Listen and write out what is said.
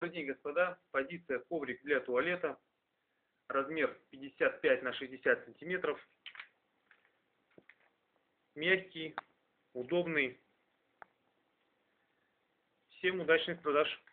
Добрый день, господа. Позиция коврик для туалета. Размер 55 на 60 сантиметров. Мягкий, удобный. Всем удачных продаж.